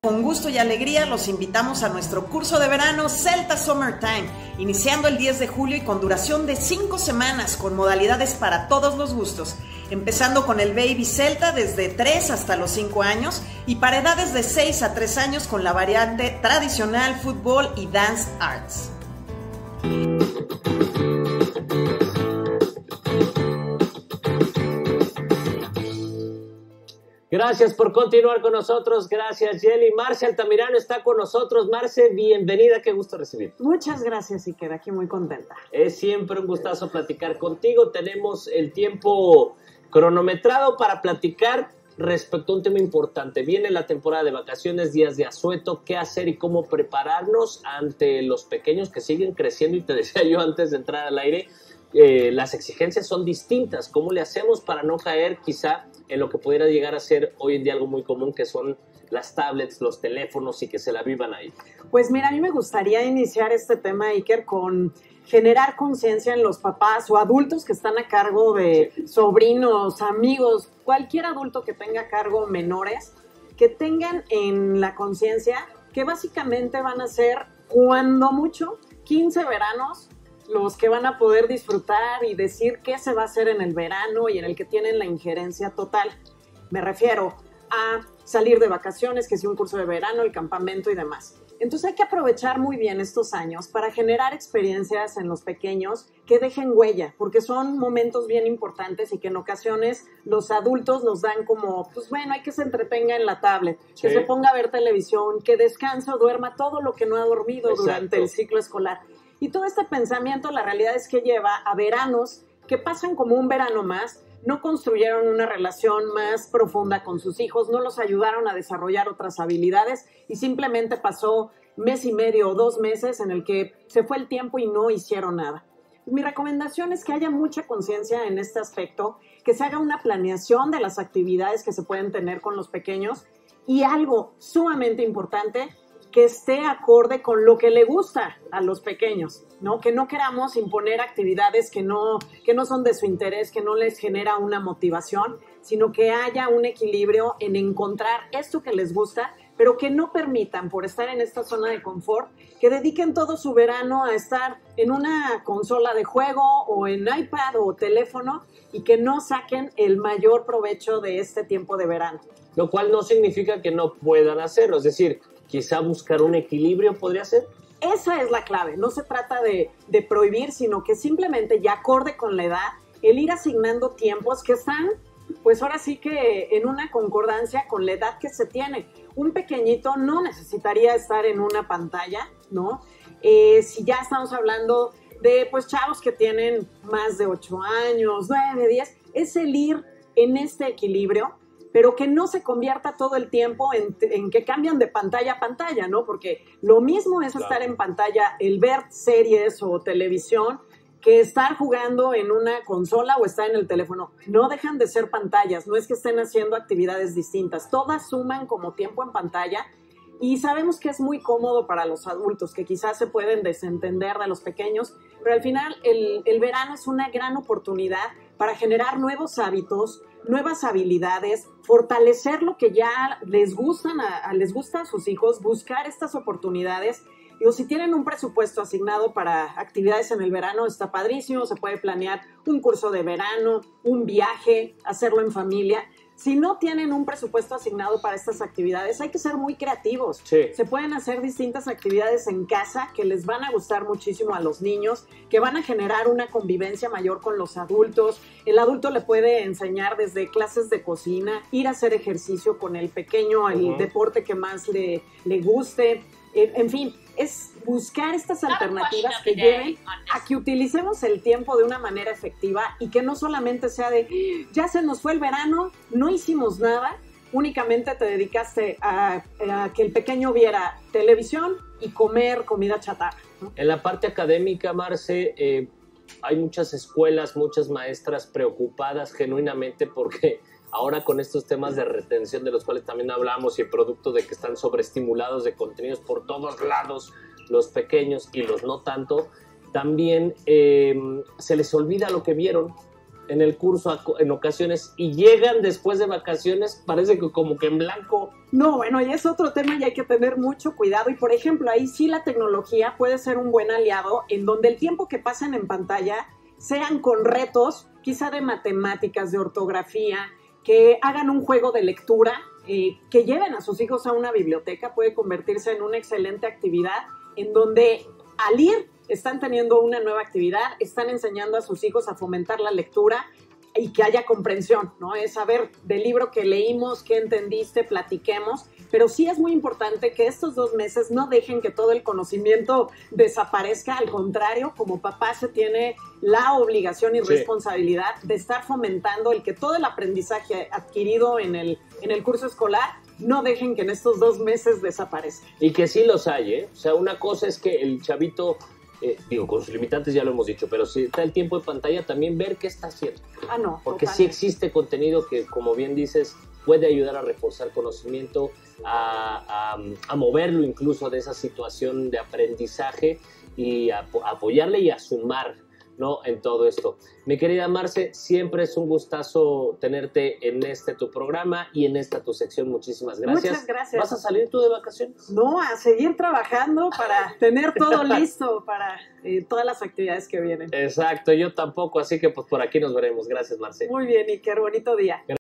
Con gusto y alegría los invitamos a nuestro curso de verano Celta Summertime, iniciando el 10 de julio y con duración de 5 semanas, con modalidades para todos los gustos, empezando con el Baby Celta desde 3 hasta los 5 años y para edades de 6 a 3 años con la variante tradicional, fútbol y dance arts. Gracias por continuar con nosotros, gracias Yeli. Marce Altamirano está con nosotros. Marce, bienvenida, qué gusto recibirte. Muchas gracias, Iker, aquí muy contenta. Es siempre un gustazo platicar contigo. Tenemos el tiempo cronometrado para platicar respecto a un tema importante. Viene la temporada de vacaciones, días de asueto, qué hacer y cómo prepararnos ante los pequeños que siguen creciendo. Y te decía yo antes de entrar al aire, las exigencias son distintas. ¿Cómo le hacemos para no caer quizá en lo que pudiera llegar a ser hoy en día algo muy común, que son las tablets, los teléfonos y que se la vivan ahí? Pues mira, a mí me gustaría iniciar este tema, Iker, con generar conciencia en los papás o adultos que están a cargo de sobrinos, amigos, cualquier adulto que tenga a cargo menores, que tengan en la conciencia que básicamente van a ser, cuando mucho, 15 veranos los que van a poder disfrutar y decir qué se va a hacer en el verano y en el que tienen la injerencia total. Me refiero a salir de vacaciones, que si un curso de verano, el campamento y demás. Entonces hay que aprovechar muy bien estos años para generar experiencias en los pequeños que dejen huella, porque son momentos bien importantes y que en ocasiones los adultos nos dan como, pues bueno, hay que se entretenga en la tablet, que se ponga a ver televisión, que descanse o duerma todo lo que no ha dormido durante el ciclo escolar. Y todo este pensamiento, la realidad es que lleva a veranos que pasan como un verano más, no construyeron una relación más profunda con sus hijos, no los ayudaron a desarrollar otras habilidades y simplemente pasó mes y medio o 2 meses en el que se fue el tiempo y no hicieron nada. Mi recomendación es que haya mucha conciencia en este aspecto, que se haga una planeación de las actividades que se pueden tener con los pequeños y algo sumamente importante, que esté acorde con lo que le gusta a los pequeños, ¿no? Que no queramos imponer actividades que no son de su interés, que no les genera una motivación, sino que haya un equilibrio en encontrar esto que les gusta, pero que no permitan, por estar en esta zona de confort, que dediquen todo su verano a estar en una consola de juego o en iPad o teléfono y que no saquen el mayor provecho de este tiempo de verano. Lo cual no significa que no puedan hacerlo, es decir, quizá buscar un equilibrio podría ser. Esa es la clave, no se trata de prohibir, sino que simplemente ya acorde con la edad, el ir asignando tiempos que están, pues ahora sí que en una concordancia con la edad que se tiene. Un pequeñito no necesitaría estar en una pantalla, ¿no? Si ya estamos hablando de pues chavos que tienen más de 8 años, 9, 10, es el ir en este equilibrio, pero que no se convierta todo el tiempo en que cambian de pantalla a pantalla, ¿no? Porque lo mismo es estar en pantalla, el ver series o televisión, que estar jugando en una consola o estar en el teléfono. No dejan de ser pantallas, no es que estén haciendo actividades distintas. Todas suman como tiempo en pantalla y sabemos que es muy cómodo para los adultos, que quizás se pueden desentender de los pequeños, pero al final el verano es una gran oportunidad para generar nuevos hábitos, nuevas habilidades, fortalecer lo que ya les gusta a sus hijos, buscar estas oportunidades. Digo, si tienen un presupuesto asignado para actividades en el verano, está padrísimo, se puede planear un curso de verano, un viaje, hacerlo en familia. Si no tienen un presupuesto asignado para estas actividades, hay que ser muy creativos. Sí. Se pueden hacer distintas actividades en casa que les van a gustar muchísimo a los niños, que van a generar una convivencia mayor con los adultos. El adulto le puede enseñar desde clases de cocina, ir a hacer ejercicio con el pequeño, el deporte que más le guste. En fin, es buscar estas alternativas que lleven a que utilicemos el tiempo de una manera efectiva y que no solamente sea de, ya se nos fue el verano, no hicimos nada, únicamente te dedicaste a que el pequeño viera televisión y comer comida chatarra, ¿no? En la parte académica, Marce, hay muchas escuelas, muchas maestras preocupadas genuinamente porque ahora con estos temas de retención de los cuales también hablamos y producto de que están sobreestimulados de contenidos por todos lados, los pequeños y los no tanto, también se les olvida lo que vieron en el curso en ocasiones y llegan después de vacaciones, parece que como que en blanco. No, bueno, y es otro tema y hay que tener mucho cuidado. Y por ejemplo, ahí sí la tecnología puede ser un buen aliado en donde el tiempo que pasan en pantalla sean con retos, quizá de matemáticas, de ortografía, que hagan un juego de lectura, que lleven a sus hijos a una biblioteca, puede convertirse en una excelente actividad en donde al ir están teniendo una nueva actividad, están enseñando a sus hijos a fomentar la lectura y que haya comprensión, ¿no? Es saber del libro que leímos, qué entendiste, platiquemos, pero sí es muy importante que estos 2 meses no dejen que todo el conocimiento desaparezca, al contrario, como papá se tiene la obligación y responsabilidad de estar fomentando el que todo el aprendizaje adquirido en el curso escolar no dejen que en estos 2 meses desaparezca. Y que sí los hay, ¿eh? O sea, una cosa es que el chavito, con sus limitantes ya lo hemos dicho, pero si está el tiempo de pantalla, también ver qué está haciendo. Ah, no. Porque totalmente. sí existe contenido que, como bien dices, puede ayudar a reforzar conocimiento, a moverlo incluso de esa situación de aprendizaje y a apoyarle y a sumar, ¿no? En todo esto. Mi querida Marce, siempre es un gustazo tenerte en tu programa y en esta tu sección. Muchísimas gracias. Muchas gracias. ¿Vas a salir tú de vacaciones? No, a seguir trabajando para tener todo listo para todas las actividades que vienen. Exacto, yo tampoco, así que pues por aquí nos veremos. Gracias, Marce. Muy bien, Iker, bonito día.